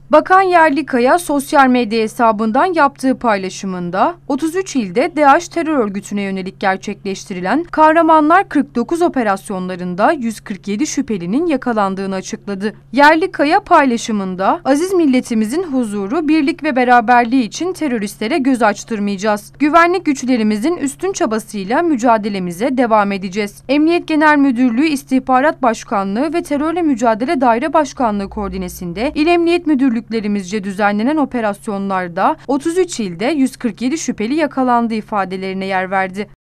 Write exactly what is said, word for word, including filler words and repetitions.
Bakan Yerlikaya sosyal medya hesabından yaptığı paylaşımında otuz üç ilde DAEŞ terör örgütüne yönelik gerçekleştirilen Kahramanlar kırk dokuz operasyonlarında yüz kırk yedi şüphelinin yakalandığını açıkladı. Yerlikaya paylaşımında aziz milletimizin huzuru, birlik ve beraberliği için teröristlere göz açtırmayacağız. Güvenlik güçlerimizin üstün çabasıyla mücadelemize devam edeceğiz. Emniyet Genel Müdürlüğü İstihbarat Başkanlığı ve Terörle Mücadele Daire Başkanlığı koordinesinde İl Emniyet Müdürlüğü Müdürlüklerimizce düzenlenen operasyonlarda otuz üç ilde yüz kırk yedi şüpheli yakalandı ifadelerine yer verdi.